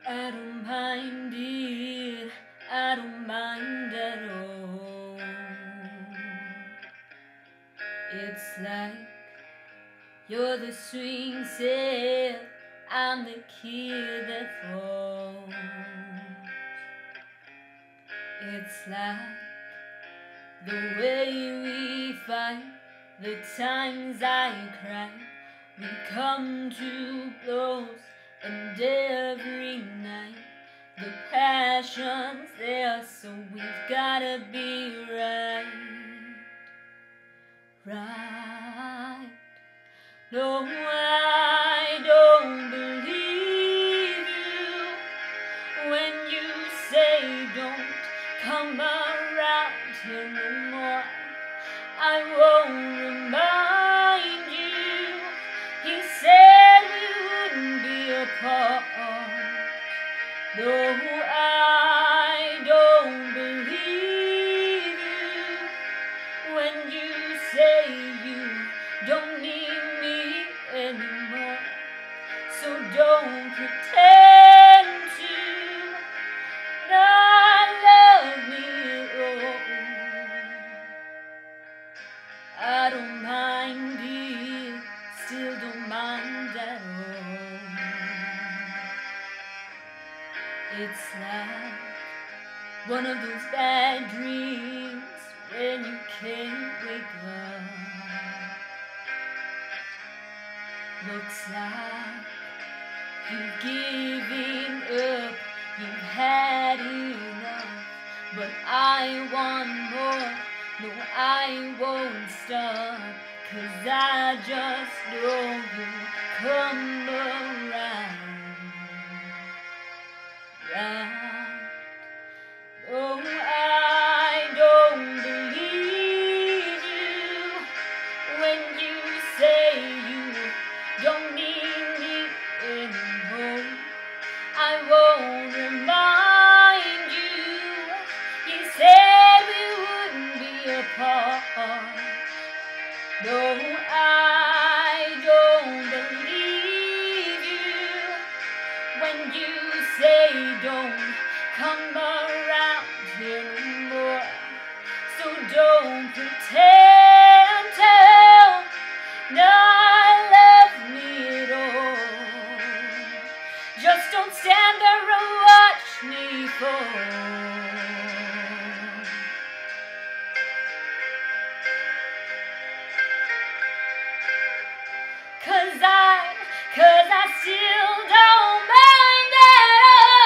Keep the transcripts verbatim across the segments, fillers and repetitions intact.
I don't mind it, I don't mind at all. It's like you're the swing set, I'm the kid that falls. It's like the way we fight, the times I cry, we come to blows, and every night the passion's there, so we've gotta be right, right. No, I don't believe you when you say don't come around here no more. I won't remind you, he said we wouldn't be apart. No, I don't believe you when you say you don't need me anymore. So don't pretend to not love me at all. I don't mind it, still don't mind at all. It's like one of those bad dreams when you can't wake up. Looks like you've given up, you've had enough, but I want more. No, I won't stop, 'cause I just know you'll come around, right? Oh, I don't believe you when you say you don't need me anymore. I won't remind you, you said we wouldn't be apart. No, I don't believe you when you say don't come around here no more. So don't pretend to not love me at all. Just don't stand there and watch me fall. 'Cause I, 'cause I still don't mind at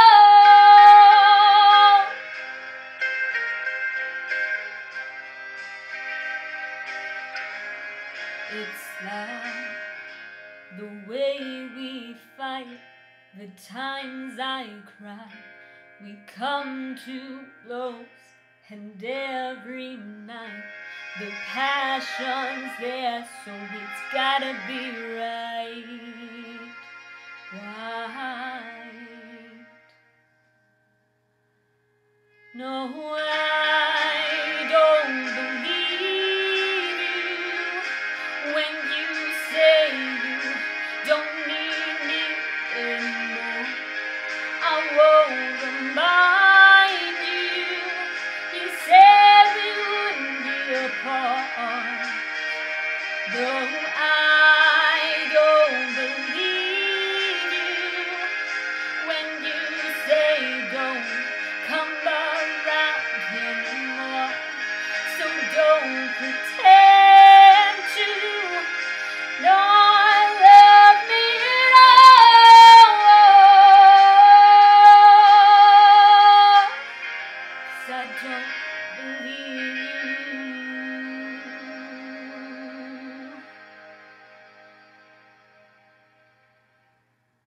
all. It's like the way we fight, the times I cry, we come to blows, and every night the passion's there, so it's gotta be right, right. No,